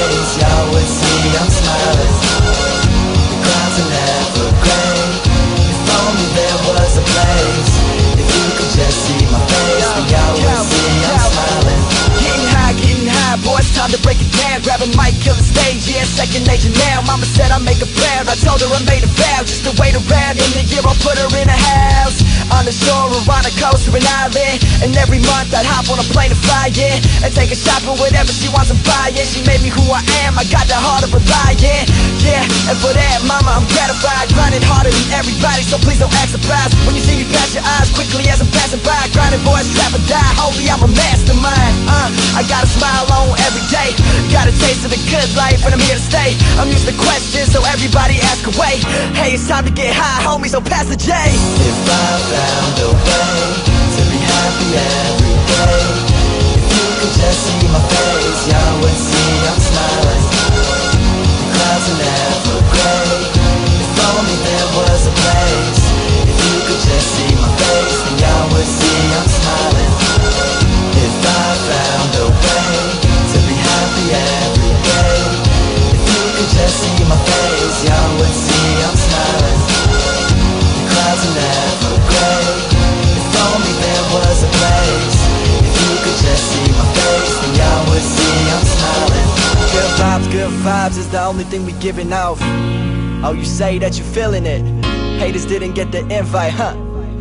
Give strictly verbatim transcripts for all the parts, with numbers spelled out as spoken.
face, y'all would see I'm smiling. The clouds are never gray. If only there was a place. If you could just see my face, then y'all would see I'm smiling. Getting high, getting high, boy, it's time to break it down. Grab a mic, kill the stage, yeah, second nature now. Mama said I make her proud, I told her I made a vow. Just to wait around, in the year I'll put her in a house on the shore or on a coast or an island. And every month I'd hop on a plane to fly, yeah, and take her shopping, whatever she wants to buy, yeah. She made me who I am, I got the heart of a lion, yeah. And for that, mama, I'm gratified. Grinding harder than everybody, so please don't act surprised when you see me pass your eyes quickly as I'm passing by. Grinding boys, trap or die, holy, I'm a mastermind. uh, I got a smile on every day, got a taste of the good life, and I'm here to stay. I'm used to questions, so everybody ask away. Hey, it's time to get high, homie, so pass the J. If I found a way to be happy every day, if you could just see my face, y'all would see I'm smiling. The clouds are never gray. If only there was a place. If you could just see my face, then y'all would see I'm smiling. If I found a way to be happy every day, if you could just see my face, y'all would see I'm smiling. The clouds are never gray. If only there was a place. If you could just see my face, then y'all would see I'm smiling. Good vibes, good vibes is the only thing we giving off. Oh, you say that you feeling it. Haters didn't get the invite, huh?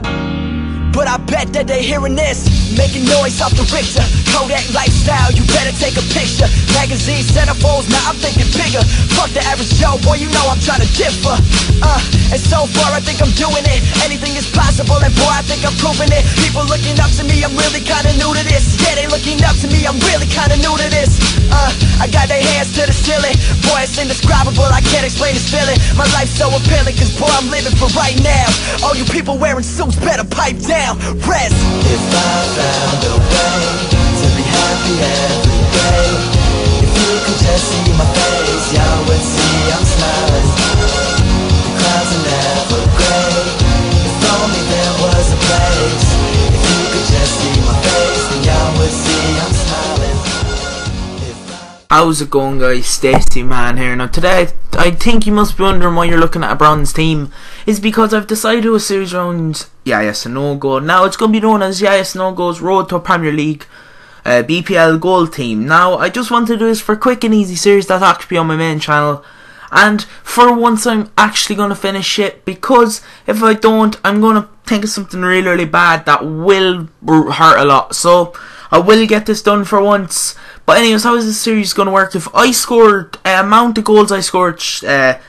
But I bet that they hearing this. Making noise off the Richter, Kodak lifestyle, you better take a picture. Magazine centerfolds, now I'm thinking bigger. Fuck the average Joe, boy, you know I'm trying to differ. Uh, and so far I think I'm doing it. Anything is possible, and boy, I think I'm proving it. People looking up to me, I'm really kinda new to this. Yeah, they looking up to me, I'm really kinda new to this. Uh, I got their hands to the ceiling. Boy, it's indescribable, I can't explain this feeling. My life's so appealing, cause boy, I'm living for right now. All you people wearing suits better pipe down, rest. If I found a way to be happy every day, if you could just see my face, y'all would see I'm smiling. The clouds are never gray. If only there was a place. If you could just see my face, then y'all would see I'm smiling. If I How's it going, guys? Stacey Man here. Now today I think you must be wondering why you're looking at a bronze team. Is because I've decided to do a series around Yes and No Go. Now it's going to be known as Yes and No Go's Road to a Premier League uh, B P L Gold Team. Now I just want to do this for a quick and easy series that'll actually be on my main channel. And for once I'm actually going to finish it, because if I don't, I'm going to think of something really really bad that will hurt a lot. So I will get this done for once. But anyways, how is this series going to work? If I scored uh, amount of goals I scored, uh,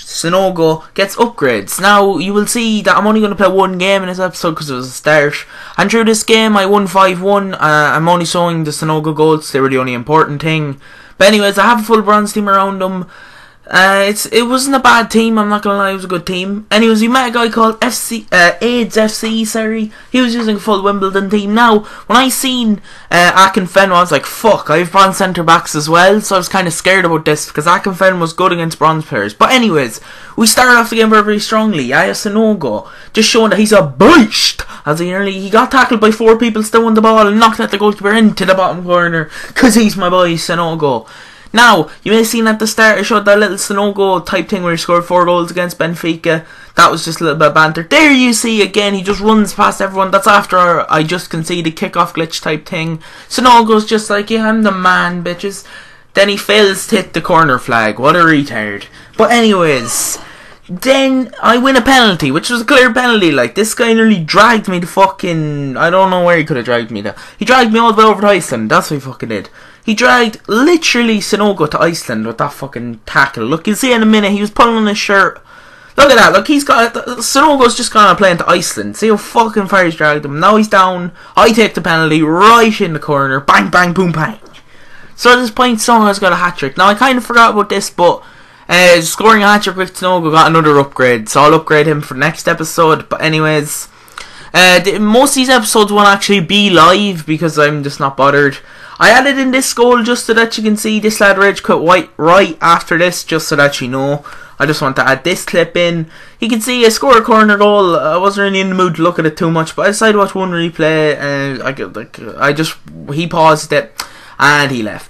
Sanogo gets upgrades. Now you will see that I'm only going to play one game in this episode because it was a start. And through this game I won five one. uh, I'm only showing the Sanogo goals, they were the only important thing. But anyways, I have a full bronze team around them. Uh, it's it wasn't a bad team, I'm not gonna lie, it was a good team. Anyways, we met a guy called F C uh, AIDS F C, sorry. He was using a full Wimbledon team. Now, when I seen uh, Akinfenwa, I was like, fuck, I have bronze centre backs as well. So I was kind of scared about this because Akinfenwa was good against bronze players. But anyways, we started off the game very very strongly. Yaya Sanogo just showing that he's a beast, as he nearly he got tackled by four people, still won the ball and knocked at the goalkeeper into the bottom corner because he's my boy Sanogo. Now, you may have seen at the start I showed that little Sanogo type thing where he scored four goals against Benfica. That was just a little bit of banter. There you see again, he just runs past everyone. That's after I just conceded kick-off glitch type thing. Sanogo's just like, yeah, I'm the man, bitches. Then he fails to hit the corner flag. What a retard. But anyways, then I win a penalty, which was a clear penalty. Like, this guy nearly dragged me to fucking... I don't know where he could have dragged me to. He dragged me all the way over to Iceland. That's what he fucking did. He dragged literally Sanogo to Iceland with that fucking tackle. Look, you'll see in a minute, he was pulling on his shirt. Look at that, look, he's got... Sanogo's just gone on a plane to Iceland. See how fucking far he's dragged him. Now he's down. I take the penalty right in the corner. Bang, bang, boom, bang. So at this point, Sanogo's got a hat-trick. Now, I kind of forgot about this, but... Uh, scoring a hat-trick with Sanogo got another upgrade. So I'll upgrade him for next episode. But anyways... Uh, the, most of these episodes won't actually be live because I'm just not bothered. I added in this goal just so that you can see this lad rage quit white right after this, just so that you know. I just want to add this clip in. You can see I scored a corner goal. I wasn't really in the mood to look at it too much, but I decided to watch one replay and I, like, I just, he paused it and he left.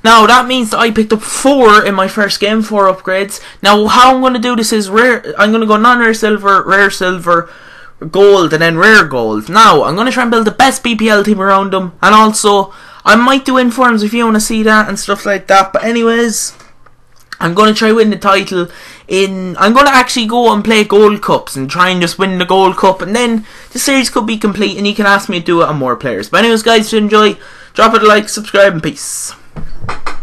Now that means that I picked up four in my first game, four upgrades. Now how I'm going to do this is rare. I'm going to go non-rare silver, rare silver, gold, and then rare gold. Now I'm going to try and build the best B P L team around them, and also I might do informs if you want to see that and stuff like that. But anyways, I'm going to try win the title in... I'm going to actually go and play Gold Cups and try and just win the Gold Cup. And then the series could be complete and you can ask me to do it on more players. But anyways guys, if you enjoy, drop it a like, subscribe, and peace.